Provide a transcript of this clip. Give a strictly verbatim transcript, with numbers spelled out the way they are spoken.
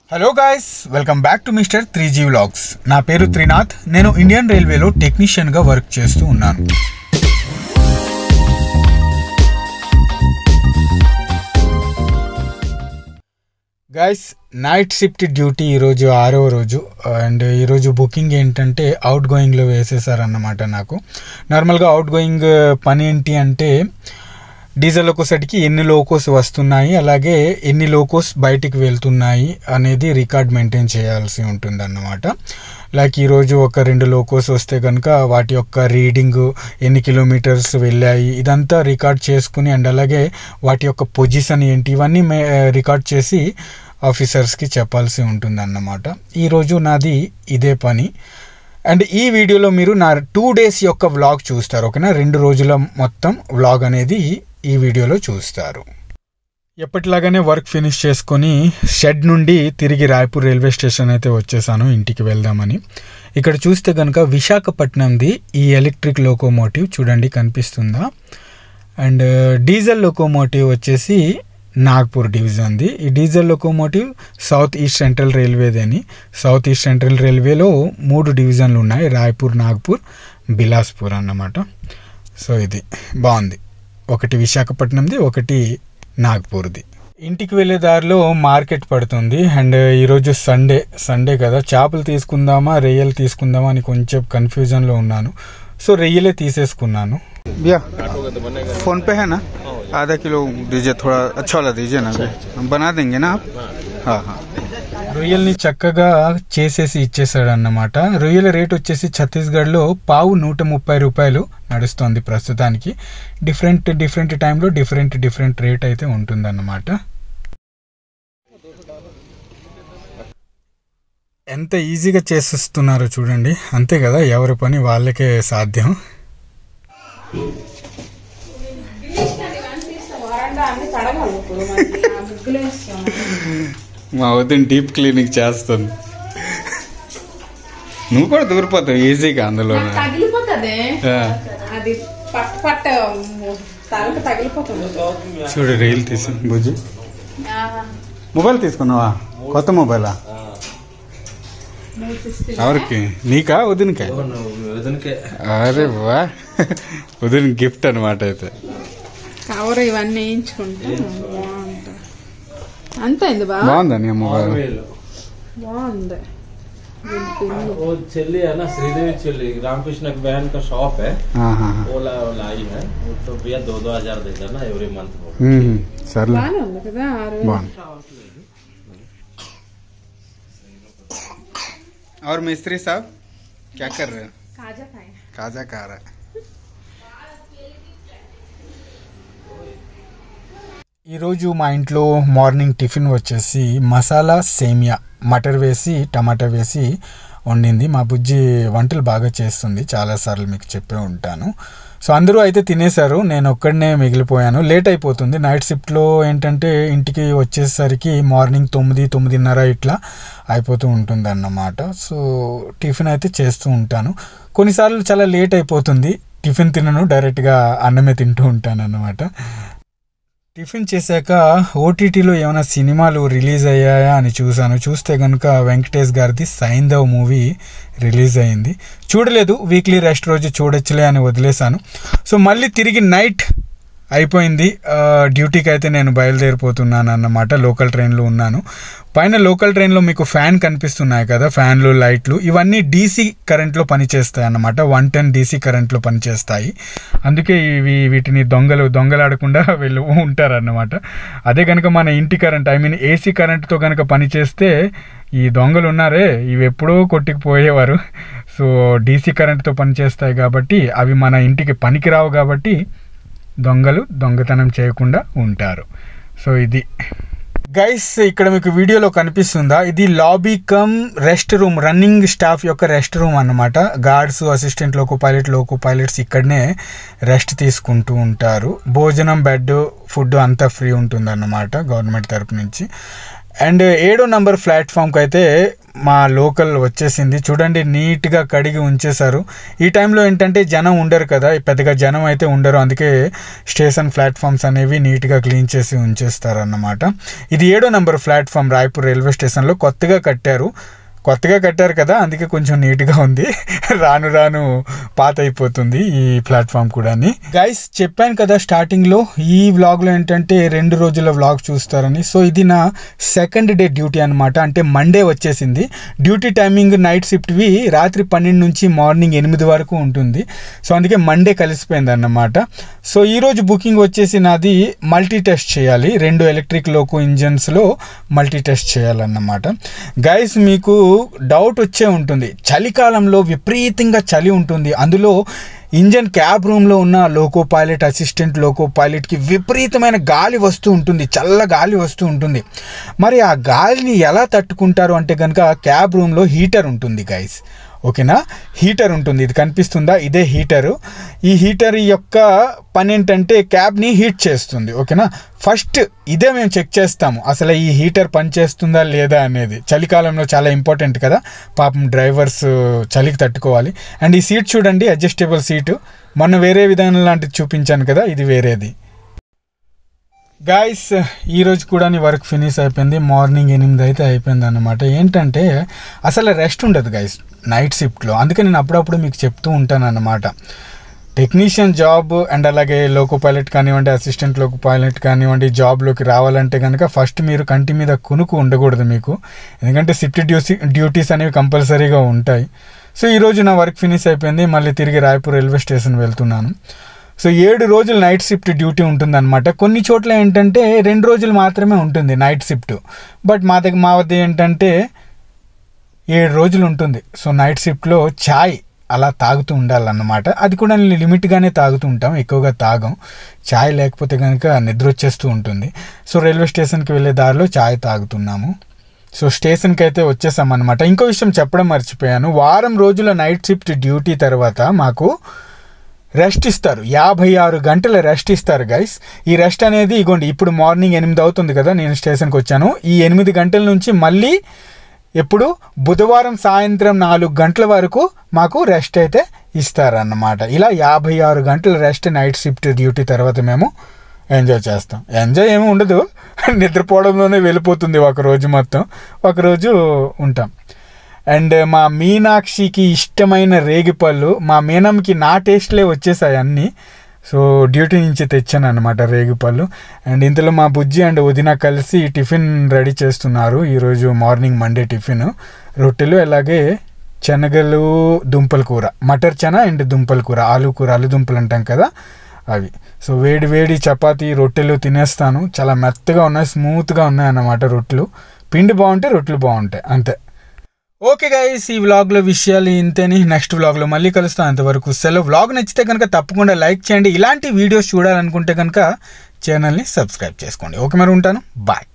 Hello guys, welcome back to mister three G vlogs. నా పేరు త్రినాథ్. నేను ఇండియన్ రైల్వేలో టెక్నీషియన్గా వర్క్ చేస్తూ ఉన్నాను. గాయ్స్, నైట్ షిఫ్ట్ డ్యూటీ ఈరోజు ఆరో రోజు. అండ్ ఈరోజు బుకింగ్ ఏంటంటే అవుట్ గోయింగ్లో వేసేసారన్నమాట. నాకు నార్మల్గా అవుట్ గోయింగ్ పని ఏంటి అంటే డీజిల్ లోకోస్కి ఎన్ని లోకోస్ వస్తున్నాయి, అలాగే ఎన్ని లోకోస్ బయటికి వెళ్తున్నాయి అనేది రికార్డ్ మెయింటైన్ చేయాల్సి ఉంటుంది అన్నమాట. లైక్ ఈరోజు ఒక రెండు లోకోస్ వస్తే కనుక వాటి యొక్క రీడింగ్, ఎన్ని కిలోమీటర్స్ వెళ్ళాయి, ఇదంతా రికార్డ్ చేసుకుని అండ్ అలాగే వాటి యొక్క పొజిషన్ ఏంటి, ఇవన్నీ మే రికార్డ్ చేసి ఆఫీసర్స్కి చెప్పాల్సి ఉంటుంది అన్నమాట. ఈరోజు నాది ఇదే పని. అండ్ ఈ వీడియోలో మీరు నా టూ డేస్ యొక్క వ్లాగ్ చూస్తారు. ఓకేనా, రెండు రోజుల మొత్తం వ్లాగ్ అనేది ఈ వీడియోలో చూస్తారు. ఎప్పటిలాగానే వర్క్ ఫినిష్ చేసుకొని షెడ్ నుండి తిరిగి రాయ్పూర్ రైల్వే స్టేషన్ అయితే వచ్చేసాను ఇంటికి వెళ్దామని. ఇక్కడ చూస్తే కనుక విశాఖపట్నంది ఈ ఎలక్ట్రిక్ లోకోమోటివ్ చూడండి, కనిపిస్తుందా. అండ్ డీజిల్ లోకోమోటివ్ వచ్చేసి నాగ్పూర్ డివిజన్ది. ఈ diesel locomotive south east central రైల్వేదని. సౌత్ ఈస్ట్ సెంట్రల్ రైల్వేలో మూడు డివిజన్లు ఉన్నాయి, రాయ్పూర్, నాగ్పూర్, బిలాస్పూర్ అన్నమాట. సో ఇది బాగుంది, ఒకటి విశాఖపట్నంది, ఒకటి నాగ్పూర్ది. ఇంటికి వెళ్ళే దారిలో మార్కెట్ పడుతుంది. అండ్ ఈరోజు సండే సండే కదా, చేపలు తీసుకుందామా రొయ్యలు తీసుకుందామా అని కొంచెం కన్ఫ్యూజన్లో ఉన్నాను. సో రొయ్యలే తీసేసుకున్నాను. भैया फोन पे है ना, आधा किलो दीजिए, थोड़ा अच्छा वाला दीजिए ना, हम बना देंगे ना आप. हाँ हाँ రొయ్యల్ని చక్కగా చేసేసి ఇచ్చేసాడు అన్నమాట. రొయ్యల రేట్ వచ్చేసి ఛత్తీస్గఢ్లో పావు నూట ముప్పై రూపాయలు నడుస్తుంది ప్రస్తుతానికి. డిఫరెంట్ డిఫరెంట్ టైంలో డిఫరెంట్ డిఫరెంట్ రేట్ అయితే ఉంటుందన్నమాట. ఎంత ఈజీగా చేసేస్తున్నారో చూడండి. అంతే కదా, ఎవరి పని వాళ్ళకే సాధ్యం. మా వదిన డీప్ క్లీనింగ్ చేస్తుంది, నువ్వు కూడా దూరిపోతావు ఈజీగా అందులో. చూడు రీల్ తీసి బుజ్జి, మొబైల్ తీసుకున్నావా? కొత్త మొబైలా? ఎవరికి? నీకా వదినకా? అరే వా, వదిన గిఫ్ట్ అనమాట. అయితే కవర్ ఇవన్నీ వేయించుకుంటే అంతే. బాగుందా నీ మొబైల్? బాగుంది. वो चली है ना, श्रीदेवी चली, रामकृष्ण की बहन का शॉप है, वो लाई है, वो तो भैया दो दो हजार देता ना एवरी मंथ. सर బాగానే ఉంది కదా. और मिस्त्री साहब क्या कर रहे हैं? కాజా खाए. काजा खा रहा है. ఈరోజు మా ఇంట్లో మార్నింగ్ టిఫిన్ వచ్చేసి మసాలా సేమియా, మటర్ వేసి టమాటా వేసి వండింది. మా బుజ్జి వంటలు బాగా చేస్తుంది, చాలాసార్లు మీకు చెప్పే ఉంటాను. సో అందరూ అయితే తినేశారు, నేను ఒక్కడనే మిగిలిపోయాను. లేట్ అయిపోతుంది. నైట్ షిఫ్ట్లో ఏంటంటే ఇంటికి వచ్చేసరికి మార్నింగ్ తొమ్మిది తొమ్మిదిన్నర ఇట్లా అయిపోతూ ఉంటుంది అన్నమాట. సో టిఫిన్ అయితే చేస్తూ ఉంటాను. కొన్నిసార్లు చాలా లేట్ అయిపోతుంది, టిఫిన్ తినను, డైరెక్ట్గా అన్నమే తింటూ ఉంటాను అన్నమాట. టిఫిన్ చేశాక ఓటీటీలో ఏమైనా సినిమాలు రిలీజ్ అయ్యాయా అని చూశాను. చూస్తే కనుక వెంకటేష్ గారిది సైంధవ్ మూవీ రిలీజ్ అయింది. చూడలేదు, వీక్లీ రెస్ట్ రోజు చూడొచ్చులే అని వదిలేశాను. సో మళ్ళీ తిరిగి నైట్ అయిపోయింది, డ్యూటీకి అయితే నేను బయలుదేరిపోతున్నాను అన్నమాట. లోకల్ ట్రైన్లో ఉన్నాను. పైన లోకల్ ట్రైన్లో మీకు ఫ్యాన్ కనిపిస్తున్నాయి కదా, ఫ్యాన్లు, లైట్లు, ఇవన్నీ డీసీ కరెంట్లో పనిచేస్తాయి అన్నమాట. వన్ టెన్ డీసీ కరెంట్లో పనిచేస్తాయి. అందుకే ఇవి వీటిని దొంగలు దొంగలాడకుండా వీళ్ళు ఉంటారన్నమాట. అదే కనుక మన ఇంటి కరెంట్, ఐ మీన్ ఏసీ కరెంట్తో కనుక పనిచేస్తే ఈ దొంగలు ఉన్నారే ఇవి ఎప్పుడో కొట్టుకుపోయేవారు. సో డీసీ కరెంట్తో పనిచేస్తాయి కాబట్టి అవి మన ఇంటికి పనికిరావు, కాబట్టి దొంగలు దొంగతనం చేయకుండా ఉంటారు. సో ఇది గైస్, ఇక్కడ మీకు వీడియోలో కనిపిస్తుందా, ఇది lobby cum rest room, running staff యొక్క రెస్ట్ రూమ్ అన్నమాట. Guards, assistant loco pilot, loco pilots ఇక్కడనే రెస్ట్ తీసుకుంటూ ఉంటారు. భోజనం, బెడ్, ఫుడ్ అంతా ఫ్రీ ఉంటుంది అన్నమాట గవర్నమెంట్ తరపు నుంచి. అండ్ ఏడో నంబర్ ప్లాట్ఫామ్కి అయితే మా లోకల్ వచ్చేసింది. చూడండి నీట్గా కడిగి ఉంచేశారు. ఈ టైంలో ఏంటంటే జనం ఉండరు కదా, పెద్దగా జనం అయితే ఉండరు, అందుకే స్టేషన్ ప్లాట్ఫామ్స్ అనేవి నీట్గా క్లీన్ చేసి ఉంచేస్తారు అన్నమాట. ఇది ఏడో నెంబర్ ప్లాట్ఫామ్ రాయ్పూర్ రైల్వే స్టేషన్లో కొత్తగా కట్టారు. కొత్తగా కట్టారు కదా, అందుకే కొంచెం నీట్గా ఉంది. రాను రాను పాత అయిపోతుంది ఈ ప్లాట్ఫామ్ కూడా. గైస్ చెప్పాను కదా స్టార్టింగ్లో, ఈ వ్లాగ్లో ఏంటంటే రెండు రోజుల వ్లాగ్ చూస్తారని. సో ఇది నా సెకండ్ డే డ్యూటీ అనమాట. అంటే మండే వచ్చేసింది. డ్యూటీ టైమింగ్ నైట్ షిఫ్ట్వి రాత్రి పన్నెండు నుంచి మార్నింగ్ ఎనిమిది వరకు ఉంటుంది. సో అందుకే మండే కలిసిపోయింది అన్నమాట. సో ఈరోజు బుకింగ్ వచ్చేసి నాది మల్టీ టెస్ట్ చేయాలి. రెండు ఎలక్ట్రిక్ లోకో ఇంజన్స్లో మల్టీ టెస్ట్ చేయాలన్నమాట. గైస్ మీకు డౌట్ వచ్చే ఉంటుంది, చలికాలంలో విపరీతంగా చలి ఉంటుంది. అందులో ఇంజన్ క్యాబ్ రూమ్లో ఉన్న లోకో పైలట్, అసిస్టెంట్ లోకో పైలట్కి విపరీతమైన గాలి వస్తూ ఉంటుంది, చల్ల గాలి వస్తూ ఉంటుంది. మరి ఆ గాలిని ఎలా తట్టుకుంటారు అంటే కనుక క్యాబ్ రూమ్లో హీటర్ ఉంటుంది గైస్. ఓకేనా, హీటర్ ఉంటుంది. ఇది కనిపిస్తుందా, ఇదే హీటరు. ఈ హీటర్ యొక్క పని ఏంటంటే క్యాబ్ని హీట్ చేస్తుంది. ఓకేనా, ఫస్ట్ ఇదే మేము చెక్ చేస్తాము, అసలు ఈ హీటర్ పనిచేస్తుందా లేదా అనేది. చలికాలంలో చాలా ఇంపార్టెంట్ కదా, పాపం డ్రైవర్స్ చలికి తట్టుకోవాలి. అండ్ ఈ సీట్ చూడండి, అడ్జస్టబుల్ సీటు. మొన్న వేరే విధానం లాంటిది చూపించాను కదా, ఇది వేరేది. గాయస్ ఈరోజు కూడా నీ వర్క్ ఫినిష్ అయిపోయింది. మార్నింగ్ ఎనిమిది అయితే అయిపోయింది అన్నమాట. ఏంటంటే అసలు రెస్ట్ ఉండదు గైస్ నైట్ షిఫ్ట్లో, అందుకే నేను అప్పుడప్పుడు మీకు చెప్తూ ఉంటాను అన్నమాట. టెక్నీషియన్ జాబ్ అండ్ అలాగే లోకో పైలట్ కానివ్వండి, అసిస్టెంట్ లోకో పైలట్ కానివ్వండి, జాబ్లోకి రావాలంటే కనుక ఫస్ట్ మీరు కంటి మీద కునుకు ఉండకూడదు మీకు, ఎందుకంటే షిఫ్ట్ డ్యూటీ డ్యూటీస్ అనేవి కంపల్సరీగా ఉంటాయి. సో ఈరోజు నా వర్క్ ఫినిష్ అయిపోయింది. మళ్ళీ తిరిగి రాయ్పూర్ రైల్వే స్టేషన్ వెళ్తున్నాను. సో ఏడు రోజులు నైట్ షిఫ్ట్ డ్యూటీ ఉంటుందన్నమాట. కొన్ని చోట్ల ఏంటంటే రెండు రోజులు మాత్రమే ఉంటుంది నైట్ షిఫ్ట్, బట్ మా దగ్గర మా వద్ద ఏంటంటే ఏడు రోజులు ఉంటుంది. సో నైట్ షిఫ్ట్లో ఛాయ్ అలా తాగుతూ ఉండాలన్నమాట. అది కూడా లిమిట్గానే తాగుతూ ఉంటాం, ఎక్కువగా తాగం. ఛాయ్ లేకపోతే కనుక నిద్ర వచ్చేస్తూ ఉంటుంది. సో రైల్వే స్టేషన్కి వెళ్ళే దారిలో ఛాయ్ తాగుతున్నాము. సో స్టేషన్కి అయితే వచ్చేసామన్నమాట. ఇంకో విషయం చెప్పడం మర్చిపోయాను, వారం రోజుల నైట్ షిఫ్ట్ డ్యూటీ తర్వాత మాకు రెస్ట్ ఇస్తారు, యాభై ఆరు గంటల రెస్ట్ ఇస్తారు గైస్. ఈ రెస్ట్ అనేది ఇగోండి, ఇప్పుడు మార్నింగ్ ఎనిమిది అవుతుంది కదా నేను స్టేషన్కి వచ్చాను. ఈ ఎనిమిది గంటల నుంచి మళ్ళీ ఎప్పుడు బుధవారం సాయంత్రం నాలుగు గంటల వరకు మాకు రెస్ట్ అయితే ఇస్తారన్నమాట. ఇలా యాభై ఆరు గంటల రెస్ట్ నైట్ షిఫ్ట్ డ్యూటీ తర్వాత మేము ఎంజాయ్ చేస్తాం. ఎంజాయ్ ఏమి ఉండదు, నిద్రపోవడంలోనే వెళ్ళిపోతుంది ఒకరోజు మొత్తం, ఒకరోజు ఉంటాం. అండ్ మా మీనాక్షికి ఇష్టమైన రేగిపళ్ళు, మా మీనంకి నా టేస్ట్లే వచ్చేసాయి అన్నీ. సో డ్యూటీ నుంచి తెచ్చాను అనమాట రేగిపళ్ళు. అండ్ ఇంతలో మా బుజ్జి అండ్ వదిన కలిసి టిఫిన్ రెడీ చేస్తున్నారు. ఈరోజు మార్నింగ్ మండే టిఫిన్ రొట్టెలు, అలాగే శనగలు దుంపల కూర, మటర్ చనా అండ్ దుంపల కూర, ఆలు కూర, ఆలు దుంపలు అంటాం కదా అవి. సో వేడి వేడి చపాతీ రొట్టెలు తినేస్తాను. చాలా మెత్తగా ఉన్నాయి, స్మూత్గా ఉన్నాయి అన్నమాట రొట్టెలు. పిండి బాగుంటే రొట్టెలు బాగుంటాయి, అంతే. ఓకే గైస్, ఈ వ్లాగ్లో విషయాలు ఇంతేని. నెక్స్ట్ వ్లాగ్లో మళ్ళీ కలుస్తాను, అంతవరకు సెలవు. వ్లాగ్ నచ్చితే కనుక తప్పకుండా లైక్ చేయండి. ఇలాంటి వీడియోస్ చూడాలనుకుంటే కనుక ఛానల్ని సబ్స్క్రైబ్ చేసుకోండి. ఓకే మరి ఉంటాను, బాయ్.